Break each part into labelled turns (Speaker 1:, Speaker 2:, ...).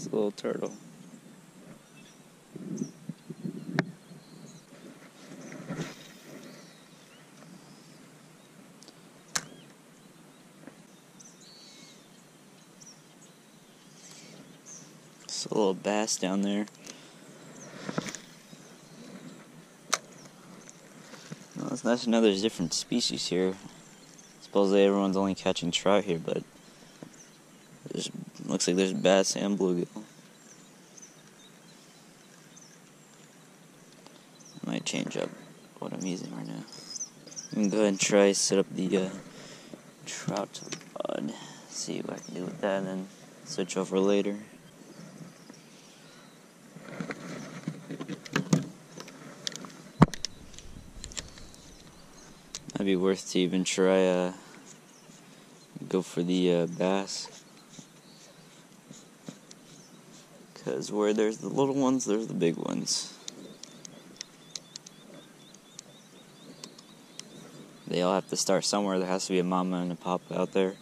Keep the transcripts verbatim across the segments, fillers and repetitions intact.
Speaker 1: a little turtle. It's a little bass down there. Well, it's nice to know there's different species here. Supposedly everyone's only catching trout here, but there's looks like there's bass and bluegill. I might change up what I'm using right now. I'm gonna go ahead and try set up the uh, trout rod. See what I can do with that, and then switch over later. Might be worth to even try uh, go for the uh, bass. Because where there's the little ones, there's the big ones. They all have to start somewhere. There has to be a mama and a papa out there.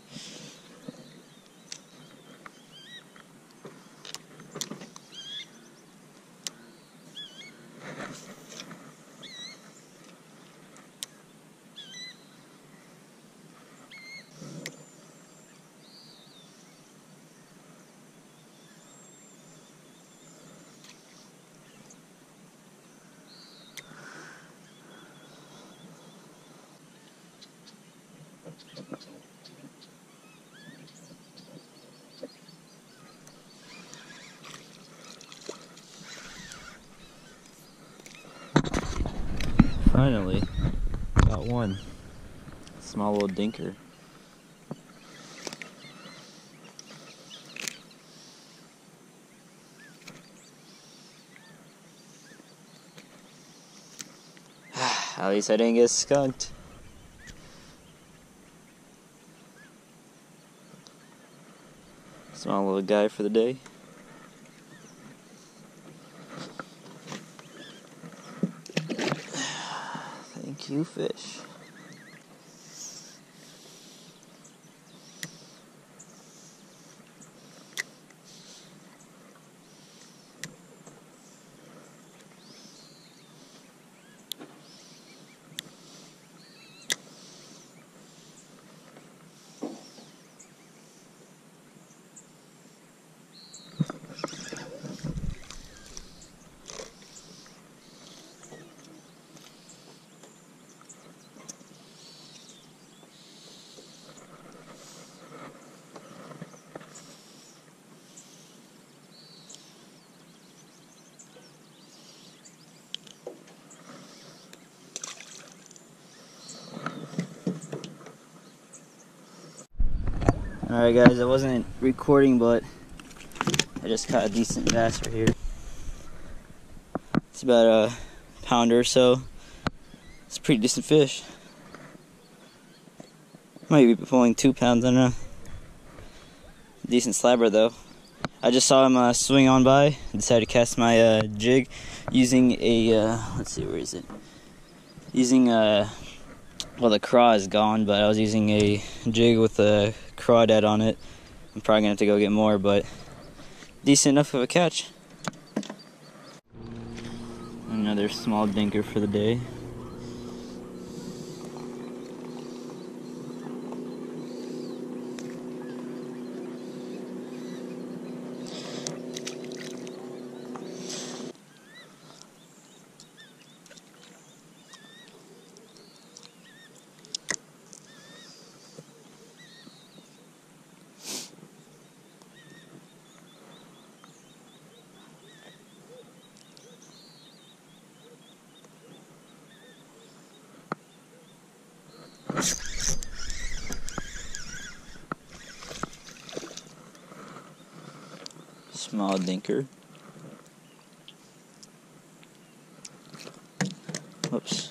Speaker 1: Finally, got one. Small little dinker. At least I didn't get skunked. Small little guy for the day. Thank you, fish. Alright guys, I wasn't recording, but I just caught a decent bass right here. It's about a pounder or so. It's a pretty decent fish. Might be pulling two pounds, I don't know. Decent slabber though. I just saw him uh, swing on by. I decided to cast my uh, jig using a, uh, let's see, where is it? Using a, well, the craw is gone, but I was using a jig with a crawdad on it. I'm probably gonna have to go get more, but decent enough of a catch. Another small dinker for the day. Small dinker. Whoops.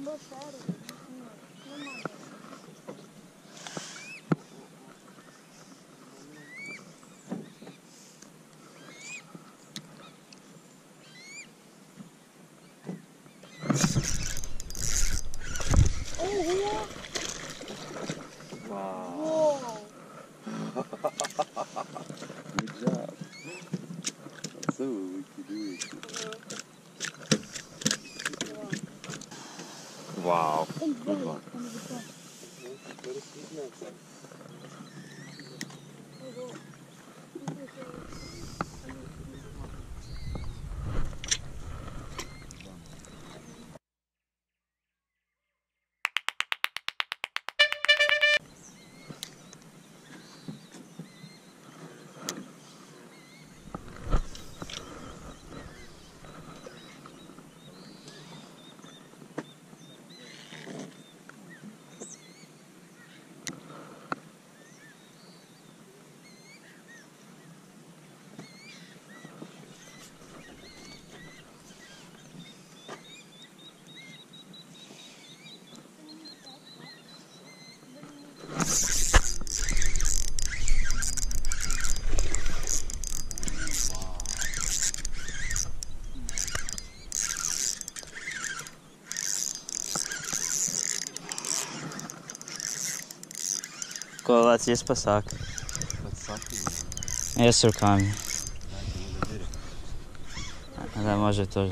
Speaker 2: Wow. Good job. So we can do it. Wow. Good one.
Speaker 1: Кола есть пасак. Я с руками. Да, может тоже.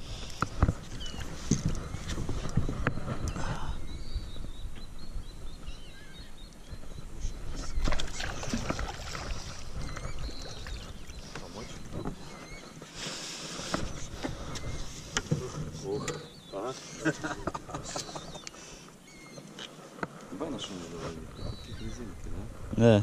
Speaker 2: Ага. Давай на шум ловить. Какие резинки, да?
Speaker 1: Да.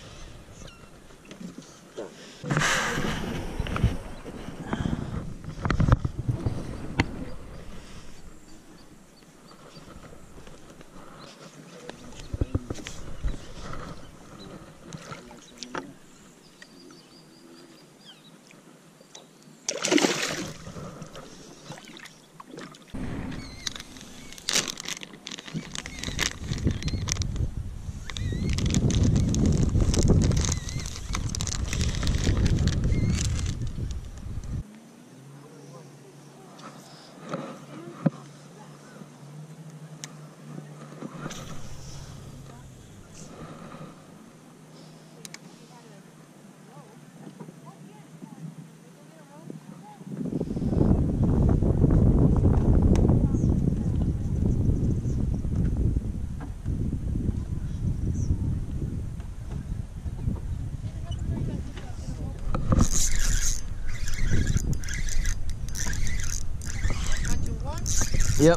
Speaker 1: Yep.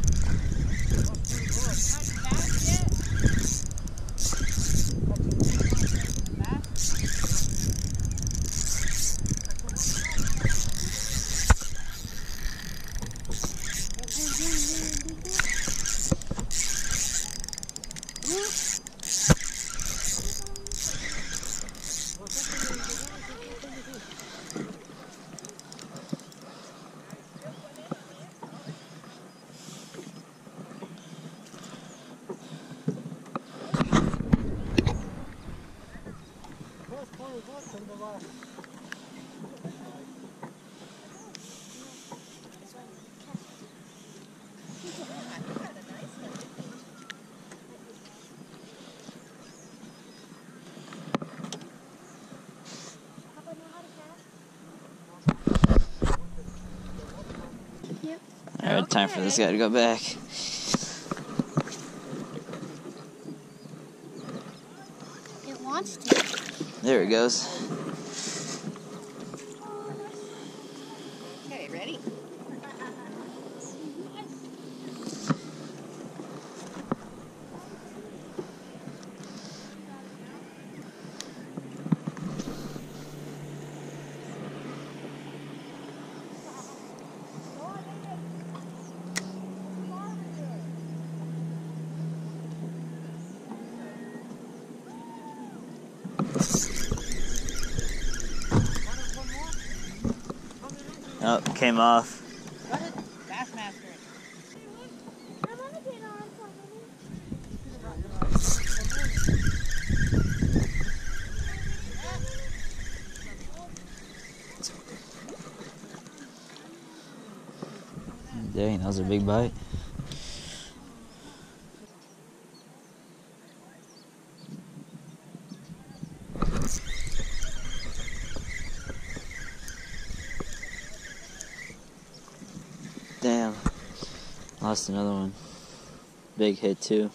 Speaker 3: Yep.
Speaker 1: Alright, time for this guy to go back.
Speaker 3: It wants to.
Speaker 1: There it goes.
Speaker 4: Okay, ready?
Speaker 1: Oh, came off.
Speaker 4: Got it? Bassmaster.
Speaker 1: Dang, that was a big bite. Damn. Lost another one. Big hit too.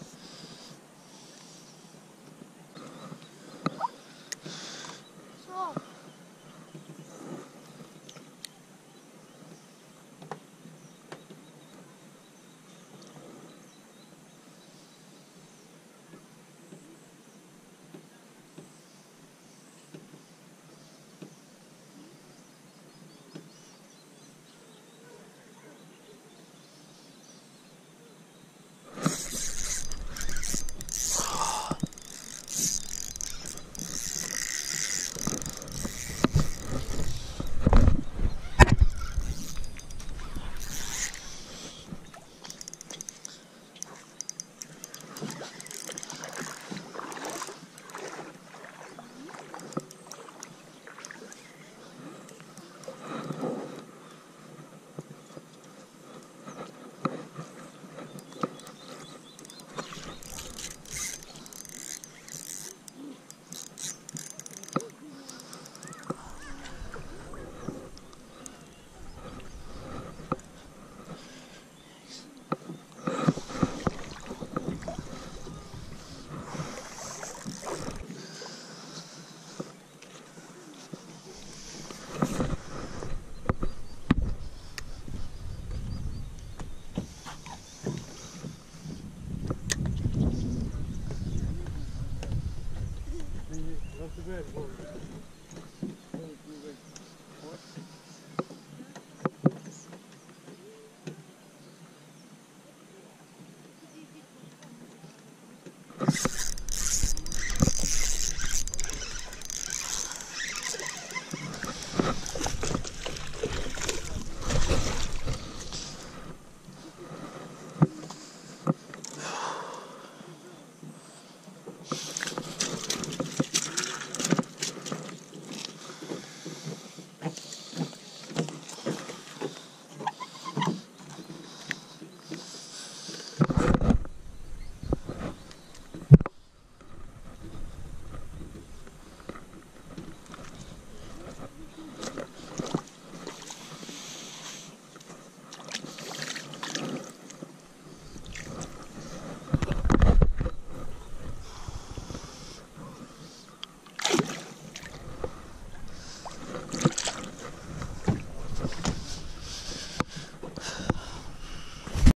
Speaker 2: That's the bad one.